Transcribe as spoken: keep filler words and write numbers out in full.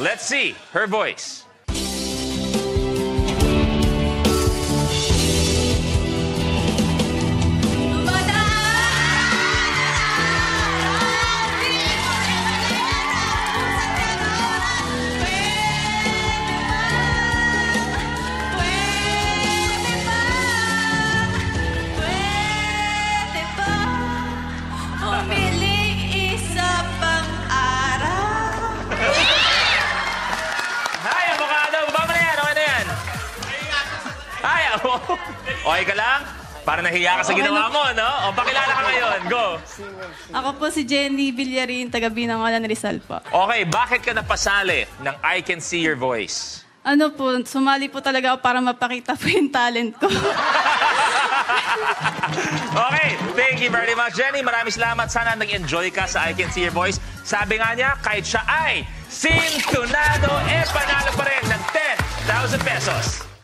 Let's see her voice. Okay ka lang? Para nahiya ka sa ginawa mo, no? O, pakilala ka ngayon. Go! Ako po si Jenny Villarin, taga Binangonan, Rizal po. Okay, bakit ka napasali ng I Can See Your Voice? Ano po, sumali po talaga ako para mapakita po yung talent ko. Okay, thank you very much, Jenny. Maraming salamat. Sana nag-enjoy ka sa I Can See Your Voice. Sabi nga niya, kahit siya ay SEE-ntonado, eh panalo pa rin ng ten thousand pesos.